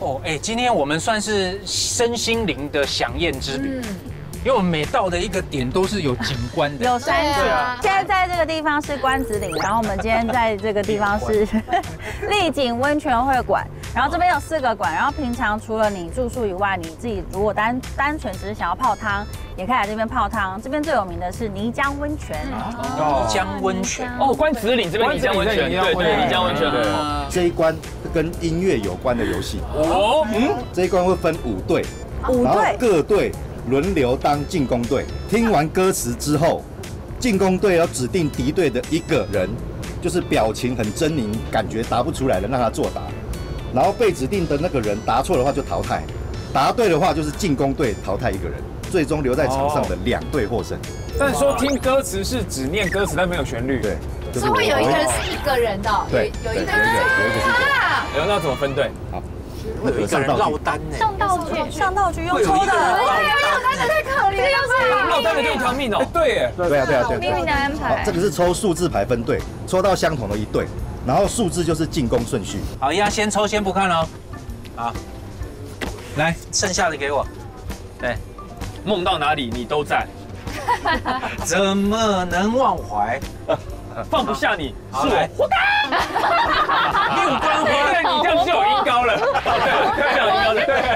哦，哎，今天我们算是身心灵的飨宴之旅。因为我们每到的一个点都是有景观的， 有山景。现在在这个地方是关子岭，然后我们今天在这个地方是丽景温泉会馆，然后这边有4个馆，然后平常除了你住宿以外，你自己如果单纯只是想要泡汤，也可以来这边泡汤。这边最有名的是泥浆温泉， 泥浆温泉哦，关子岭这边泥浆温泉，对对，泥浆温泉对。 这一关跟音乐有关的游戏哦，这一关会分5队，5队各队轮流当进攻队，听完歌词之后，进攻队要指定敌对的1个人，就是表情很狰狞，感觉答不出来的，让他作答。然后被指定的那个人答错的话就淘汰，答对的话就是进攻队淘汰1个人，最终留在场上的2队获胜。 但说听歌词是只念歌词，但没有旋律。 对， 所以会有一个人是1个人的， 对， 有一个人那怎么分队？ 好。 会有一个人落单呢， 上道具用抽的， 落单的太可怜了， 落单的就1条命哦。对耶， 对啊， 命运的安排。 这个是抽数字牌分队，抽到相同的1队，然后数字就是进攻顺序。 好，一样先抽，先不看哦。好，来，剩下的给我。对， 梦到哪里你都在， 怎么能忘怀？ 放不下你是我活该。 六关花， 你这样就有音高了，对，有音高的，对。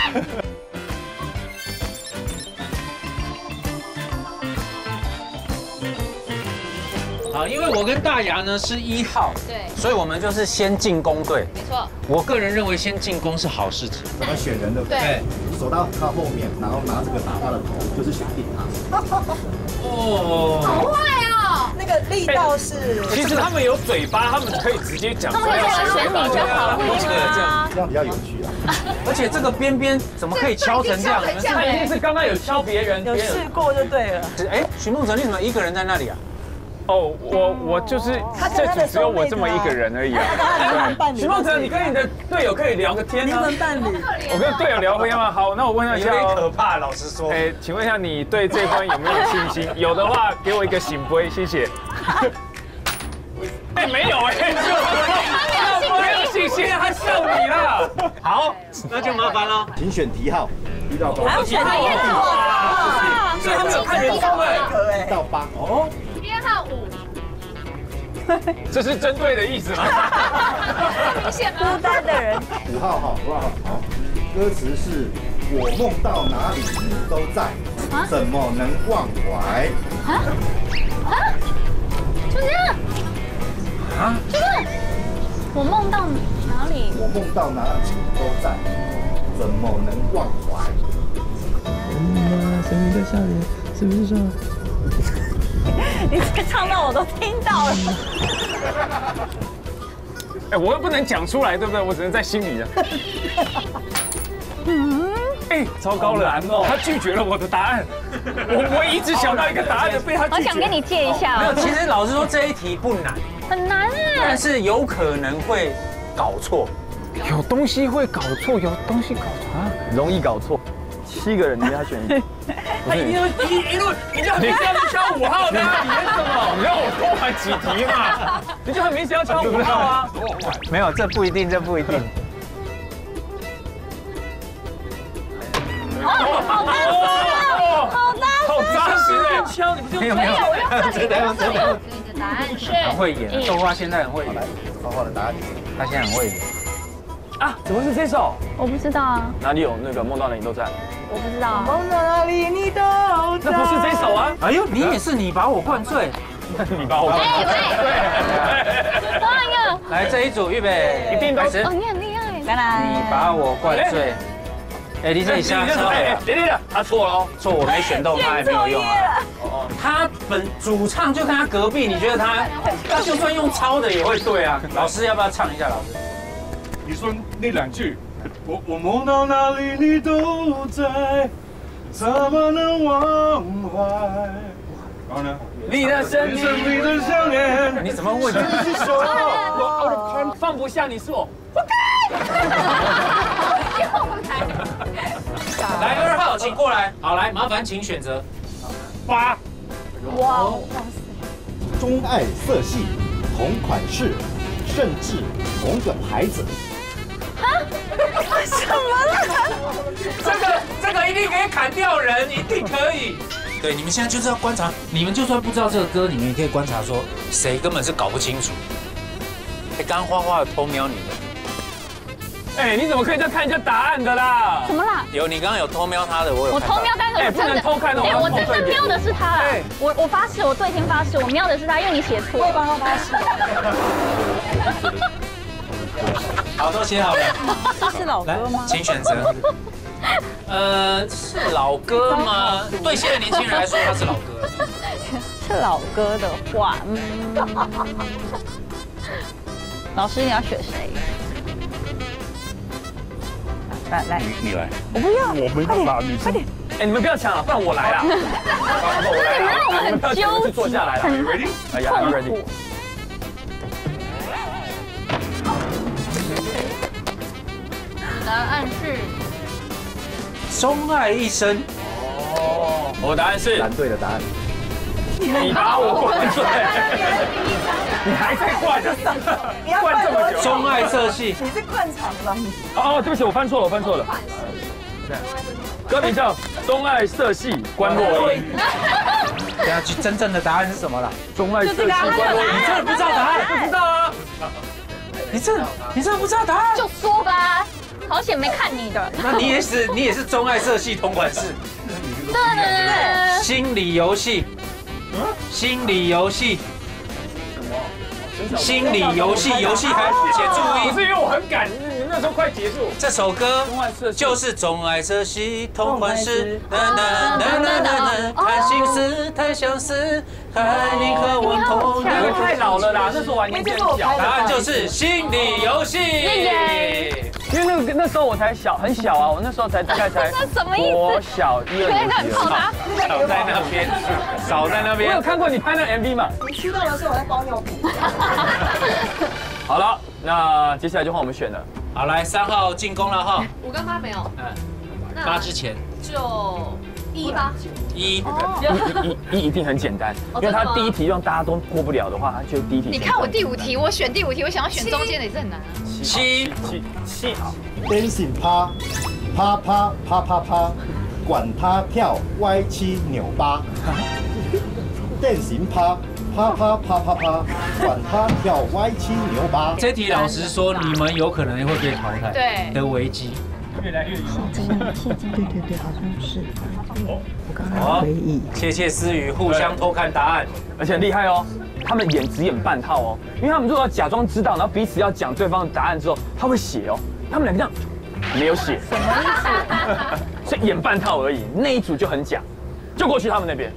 好，因为我跟大牙呢是1号， 对， 所以我们就是先进攻队。 没错。 我个人认为先进攻是好事情。 怎么选人的？ 对， 走到他后面，然后拿这个打他的头，就是选定他。 哦， 好坏哦。 那个力道是， 其实他们有嘴巴，他们可以直接讲出来。 选你就好这样比较有趣啊。 而且这个边边怎么可以敲成这样？ 他一定是刚刚有敲别人， 有试过就对了。 哎，许梦哲，你怎么1个人在那里啊？ 哦，我就是这组只有我这么1个人而已啊。许梦哲，你跟你的队友可以聊个天啊。 伴侣， 我跟队友聊天吗？好，那我问一下， 有点可怕，老实说。 哎，请问一下，你对这关有没有信心？有的话，给我一个醒杯，谢谢。哎，没有哎，没有信心，他笑你啦。 好，那就麻烦了。 请选题号1到8， 还要选第1号， 所以他们有看人数哎 1到8。哦。 第2号5。 这是针对的意思吗？ 明显吗？ 孤单的人。 5号好歌词是我梦到哪里你都在，怎么能忘怀？ 就这样。就这样。我梦到哪里？ 我梦到哪里你都在，怎么能忘怀？ 神秘的笑脸，是不是说？ 你这唱到我都听到了。 哎，我又不能讲出来，对不对？我只能在心里了。哎，糟糕了，他拒绝了我的答案。我一直想到一个答案，被他拒绝。 我想跟你借一下。 没有，其实老实说这一题不难， 很难哎， 但是有可能会搞错。 有东西会搞错，有东西搞错啊， 容易搞错。7个人，你给他选1。 他一定一路，你就很明显要敲5号的，你演什么？你让我多玩几题嘛？你就很明显要敲5号啊。 没有，这不一定，这不一定。 好扎实哎！敲你不就没有， 真的。你的答案是很会演，豆花现在很会演。 花花的答案， 他现在很会演。 啊，怎么是这首？ 我不知道啊， 哪里有那个梦到哪里都在？ 我不知道啊。 梦到哪里你都在。 那不是这首啊！ 哎呦，你也是你把我灌醉。 你把我灌对。多一个。 来这一组，预备， 一定都哦，你很厉害。 你把我灌醉。哎，你这里下车。 等，他错了哦， 错，我没选到他也没有用啊。他主唱就在他隔壁，你觉得他就算用抄的也会对啊？老师要不要唱一下？老师， 你说那2句，我梦到哪里你都在，怎么能忘怀？然后呢？ 你的生命， 你的想念， 你怎么问？ 我放不下你是我活该。 来2号，请过来。好，来，麻烦请选择。 8。 哇钟爱色系，同款式，甚至同个牌子。 什么啦？ 这个一定可以砍掉人，一定可以。对，你们现在就是要观察，你们就算不知道这个歌，你们也可以观察说谁根本是搞不清楚。哎，刚刚花花有偷瞄你们。 哎，你怎么可以再看人家答案的啦？ 怎么啦？ 有，你刚刚有偷瞄他的，我有。 我偷瞄，但是我不能偷看的。 我真的瞄的是他了。我发誓，我对天发誓，我瞄的是他，因为你写错。我也帮他发誓。 好，都写好了。 这是老歌吗？ 请选择。是老歌吗？对现在年轻人来说，它是老歌。 是老歌的话，老师你要选谁？来， 你来。 我不要， 我没办法，女生。 哎，你们不要抢了，不然我来啦。 你们让我很纠结， 坐下来了。 Ready？ 哎呀 ，Ready。 答案是钟爱一生。 哦，我的答案是答对的答案。 你把我灌醉，你还在灌，灌这么久。 钟爱色系。 你是灌肠吧？ 哦，对不起，我翻错了。歌名叫《钟爱色系关洛音》。 等下，真正的答案是什么了？ 钟爱色系关洛音， 你真的不知道答案？ 不知道啊？ 你真的不知道答案？ 就说吧，好险没看你的。 那你也是钟爱色系同款式。 对。 心理游戏。心理游戏。心理游戏，游戏还写注音。 不是因为我很赶，你那时候快结束。 这首歌就是钟爱色系同款式，看心思太相似，看你和我同样。 你太老了啦，那时候我还年纪很小。 答案就是心理游戏。 因为那时候我才很小啊，我那时候大概才国小1、2年级。 少在那边，少在那边。 我有看过你拍那 MV 嘛？ 你出道的时候我在包尿布。 好了，那接下来就换我们选了。 好，来3号进攻了哈。 5跟8没有。 8之前就1吧。 1 一定很简单，因为他第一题让大家都过不了的话，他就第一题。 你看我第5题，我选第5题，我想要选中间的也是很难啊。 7好。 Dancing 趴，啪啪啪啪啪，管他跳歪七扭八。Dancing 趴，啪啪啪啪啪，管他跳歪七扭八。 这题老实说，你们有可能会被淘汰， 对的危机。 越来越谢金，对，好像是。我刚刚回忆， 窃窃私语，互相偷看答案， 而且很厉害哦。他们只演半套哦，因为他们如果要假装知道，然后彼此要讲对方的答案之后，他会写哦。他们两个这样没有写，什么意思？所以演半套而已。那一组就很假，就过去他们那边。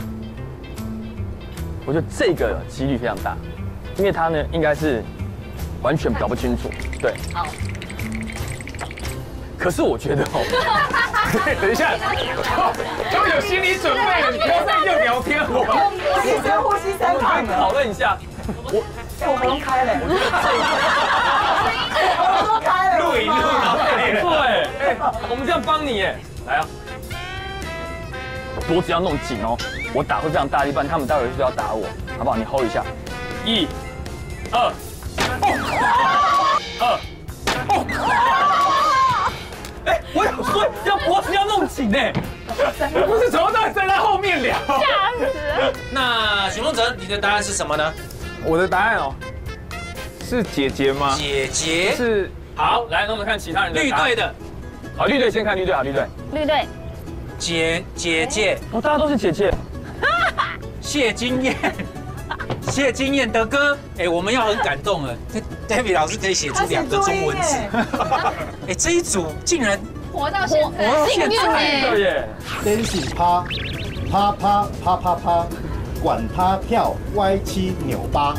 我觉得这个几率非常大，因为他呢应该是完全搞不清楚。对。好。可是我觉得哦，等一下，都有心理准备了，你不要再又聊天了。 呼吸3趟， 讨论一下。 我们都开了，我们都开了， 录影录不错哎，我们这样帮你哎，来啊，脖子要弄紧哦，我打会非常大力，不然他们待会是要打我，好不好？你 hold 一下，1、2、哎，我有说要脖子要弄紧哎，不是从头到尾在他后面聊。 吓死了！ 那许梦哲，你的答案是什么呢？ 我的答案哦，是姐姐吗？ 姐姐是。 好，来，那我们看其他人的。 绿队的， 好，绿队先看绿队啊，绿队。 绿队。 姐姐， 哦，大家都是姐姐。 谢金燕的歌，哎，我们要很感动了。David 老师可以写出2个中文字。哎，这一组竟然活到现在，幸运哎！ 对耶。 Dancing 趴，啪啪啪啪啪，管他跳歪七扭八。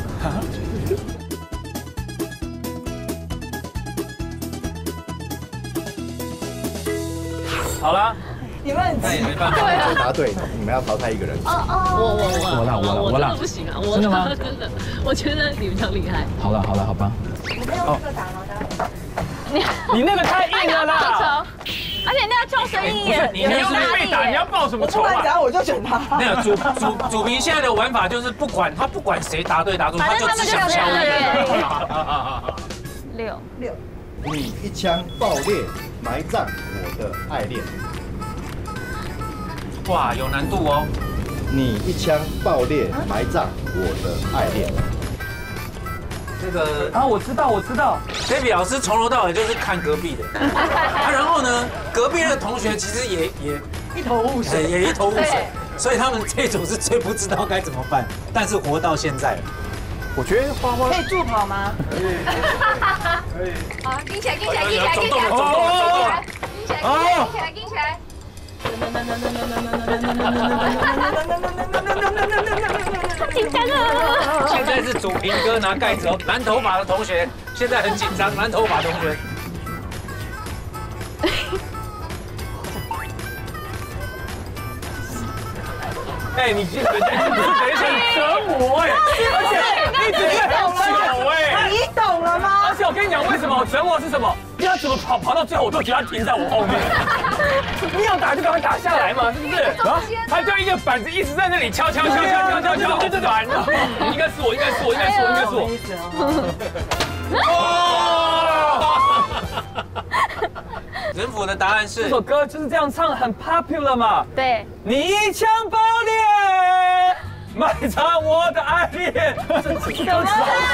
好了， 你们那也没办法。 答对，你们要淘汰一个人。 我啦， 不行啊！ 真的吗？ 真的，我觉得你比较厉害。 好了，好吧。 你那个太硬了啦！ 而且那个叫声音也， 你又没被打，你要报什么仇啊？ 我就选他。 没有主评现在的玩法就是不管谁答对答错，他就只想敲你。 6， 你一枪爆裂，埋葬我的爱恋。 哇，有难度哦。 你一枪爆裂，埋葬我的爱恋。 这个啊，我知道。 David 老师从头到尾就是看隔壁的，然后呢，隔壁的同学其实也一头雾水， 也一头雾水，所以他们这种是最不知道该怎么办，但是活到现在了。 我觉得花花可以助跑吗？ 可以。 好，盯起来，盯起来，盯起来， 走动了， 盯起来。 紧张啊！ 现在是主评哥拿盖子哦，蓝头发的同学现在很紧张，蓝头发同学。 哎，你这人家不是等一下折磨哎，而且一直在很久哎， 你懂了吗？ 而且我跟你讲，为什么我折磨是什么？因为他怎么跑到最后，我都觉得他停在我后面。你要打就赶快打下来嘛，是不是？啊，他就一个板子一直在那里敲，对，应该是我。 人府的答案是这首歌就是这样唱，很 popular 嘛。 对， 你一枪爆裂，埋藏我的爱恋。这歌词好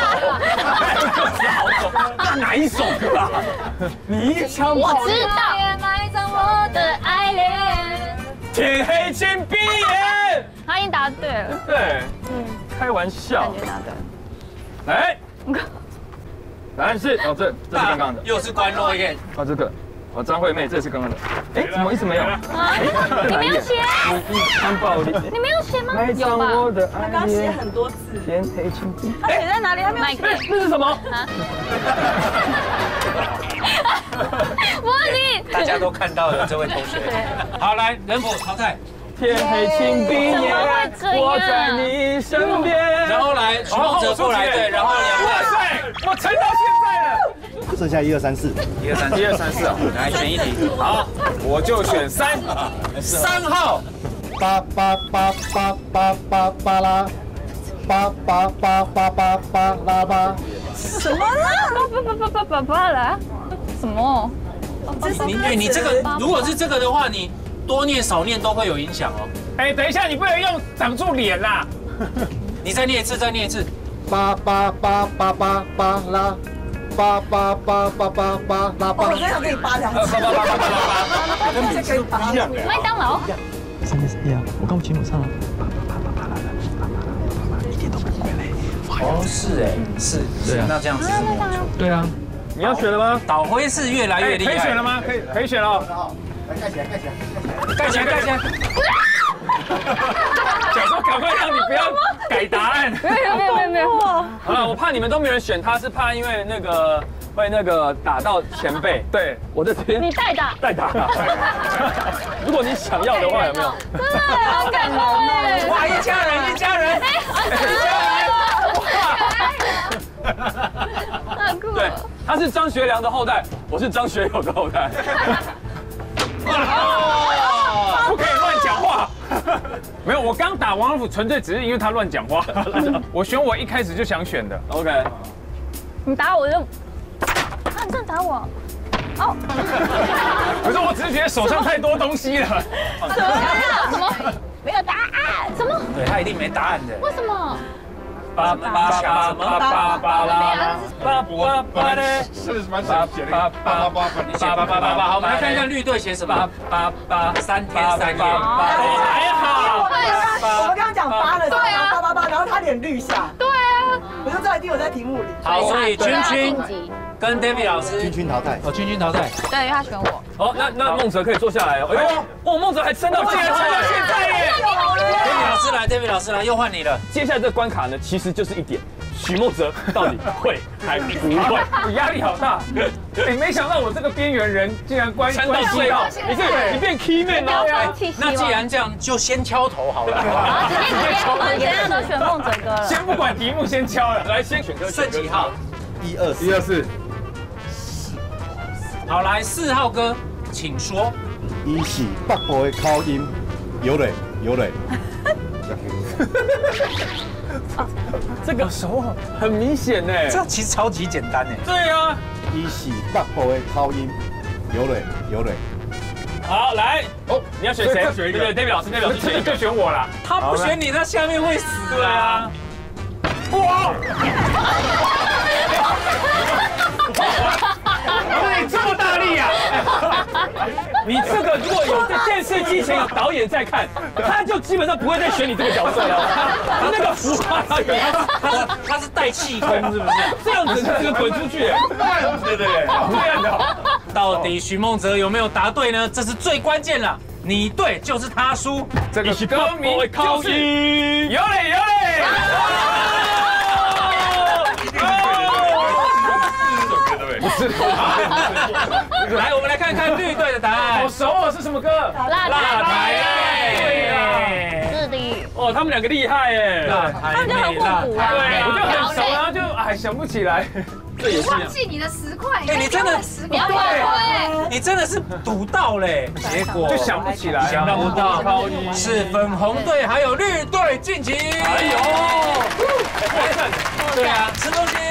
熟，那哪一首歌啊？你一枪爆裂， 我知道，埋葬我的爱恋。 天黑请闭眼。 他已经答对了。 对，开玩笑。 感觉答对。 来，答案是这是刚刚的， 又是关落雁。 这个。张惠妹，这是刚刚的。哎，怎么一直没有？ 你没有写？ 你枪爆裂。 你没有写吗？ 有吧？ 他刚刚写很多字。 天黑请闭。 他写在哪里？他没有写。 那是什么？ 我你。 大家都看到了这位同学。好，来人府淘汰。 天黑请闭眼，我在你身边。 然后来徐梦哲过来，对，然后2位。 哇塞，我撑到现在了。 剩下1、2、3、4，1、 2、3、4啊， 来选一题。 好，我就选3 号。 巴拉，巴拉。 什么啦？巴拉？什么？ 你这个如果是这个的话，你多念少念都会有影响哦。 哎，等一下，你不能用挡住脸啦。 你再念一次， 巴拉。巴拉巴， 我真想给你扒2次。跟这可以扒2次。 麦当劳。 真的是一样，我刚不清楚唱了。一点都不会累。 哦，是哎，是，那这样子。 对啊。 你要选了吗？ 导灰是越来越厉害。 可以选了吗？可以选了。 来盖起来。 想说赶快让你不要改答案。 没有。 好了，我怕你们都没人选他，是怕因为会打到前辈。对，我在这边。 你代打。 如果你想要的话，有没有？ 真的好感动哎！ 哇，一家人。 对，他是张学良的后代，我是张学友的后代。不可以乱讲话。没有，我刚打王老虎纯粹只是因为他乱讲话。我选我一开始就想选的。OK。 你打我就，你真的打我？哦。 可是我只是觉得手上太多东西了。 什么？没有答案？什么？ 对他一定没答案的。 为什么？ 巴拉， 是蛮想写的。 你写888，好，我们来看一下绿队写什么。3天3夜。 还好。 我们刚刚讲扒了， 对啊 ，888，然后他脸绿下。 对啊， 我就知道一定有在题目里。 好，所以君跟 David 老师， 君淘汰。 君淘汰。 对，因为他选我。 好，那孟哲可以坐下来哦。哎呦，孟哲还撑到竟然撑到现在耶 ！David 老师来，又换你了。 接下来这个关卡呢，其实就是一点，许孟哲到底会还不会？我压力好大。哎，没想到我这个边缘人竟然关系到你变 key man 了。 那既然这样，就先敲头好了。 好，直接，大家都选孟哲哥了。 先不管题目，先敲了。来，先选歌。 顺几号 ？124。 好，来4号歌，请说。 伊是北部的口音，有嘞。 这个手很明显呢， 这其实超级简单哎。 对啊， 伊是北部的口音，有蕊有蕊。 好，来哦，你要选谁？ 选一个对，David 老师，David 老师选一个，选我啦。 他不选你，他下面会死。 对啊。哇！你这么大力啊！你这个如果有在电视机前有导演在看，他就基本上不会再选你这个角色了。他那个浮夸导演， 他是带气功是不是？ 这样子这个滚出去， 对对对， 这样的。 到底许孟哲有没有答对呢？这是最关键了。你对就是他输。 这个歌名就是有嘞有嘞。不是， 来，我们来看看绿队的答案。 好熟哦，是什么歌？ 辣台对啊， 是的。 哦，他们两个厉害耶。 他们就很互补啊。 对，我就很熟，然后就想不起来。这也是。 忘记你的10块， 你真的 10块，对， 你真的是赌到嘞，结果就想不起来， 想不到是粉红队还有绿队晋级。 哎呦， 对啊，吃东西。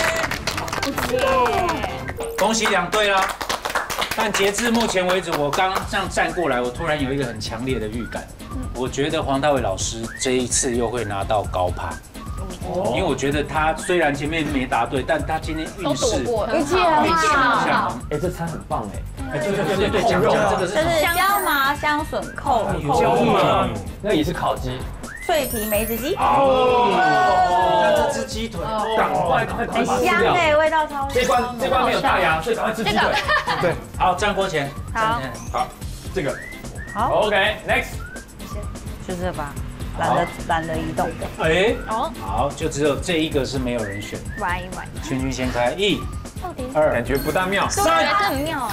恭喜2队啦！但截至目前为止，我刚这样站过来，我突然有一个很强烈的预感，我觉得黄大炜老师这一次又会拿到高趴。因为我觉得他虽然前面没答对，但他今天运势运气很好。 哎，这餐很棒哎！ 对，讲这个是椒麻香笋扣椒麻，那也是烤鸡。 脆皮梅子鸡。 看这只鸡腿， 赶快很香哎，味道超香。 这关没有大牙，所以赶快吃鸡腿。 对， 好，站锅前。 好， 这个好 ，OK，Next， 就这吧，懒得移动。 哎，好，就只有这一个是没有人选。 玩一玩， 圈圈先开，1、2， 感觉不大妙。 3，这很妙。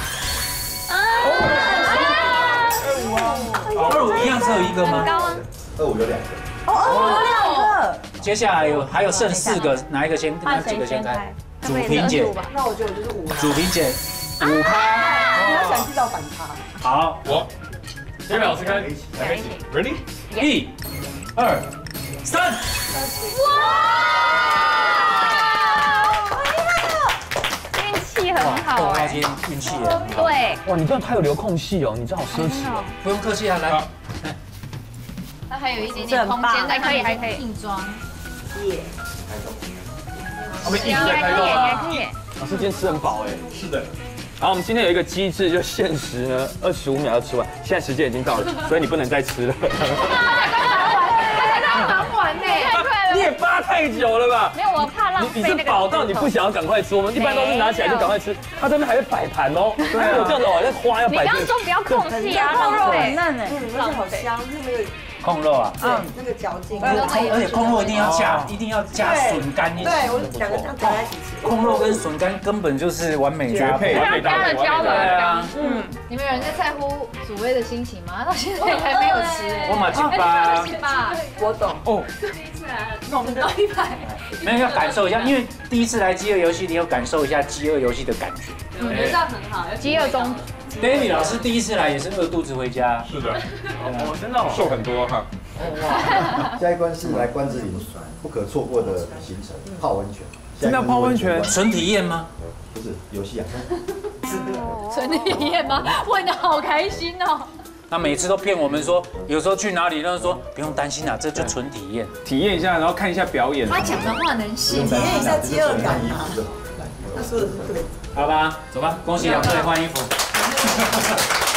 一样只有一个吗？ 高啊。 25有2个。 有2个。 接下来还有剩4个，哪一个先？哪几个先开？主评姐。 那我觉得我就是5。 主评姐5趴。 你要想制造反差。 好， 我这位老师开 ，Ready？ 1、2、3。 运气很好他今天运气也很好。 对， 哇，你这样太有留空隙哦，你这好奢侈哦。 不用客气啊，来。 它还有一点点空间，还可以硬装。 我们一直在开动。老师今天吃很饱哎。 是的。 然后我们今天有一个机制，就限时呢25秒要吃完，现在时间已经到了，所以你不能再吃了。 忙完呢，太快了。 你也扒太久了吧？ 没有，我怕浪费你是饱到你不想要赶快吃，我们一般都是拿起来就赶快吃，他这边还会摆盘哦。对啊，我这样子哦，那花要摆。 你刚刚说不要空隙啊， 控肉很嫩哎， 而且好香，那个控肉啊， 那个嚼劲。 而且控肉一定要加笋干一起。 对，我2个这样夹在一起吃。 控肉跟笋干根本就是完美搭配， 加了椒了。 对啊， 你们有人在在乎祖威的心情吗？到现在还没有吃。 我马进吧， 我懂哦。 弄到100， 没有要感受一下，因为第一次来饥饿游戏，你有感受一下饥饿游戏的感觉。 我觉得这样很好。 饥饿中 David 老师第一次来也是饿肚子回家。 是的， 哦，真的瘦很多哈。 下一关是来关子岭不可错过的行程，泡温泉。 真的要泡温泉？ 纯体验吗？ 不是游戏啊。 纯体验吗？问得好开心哦。 那每次都骗我们说，有时候去哪里，那说不用担心啊，这就纯体验， 体验一下，然后看一下表演。 他讲的话能信， 体验一下饥饿感啊。 他说的是对。 好吧，走吧，恭喜2队换衣服。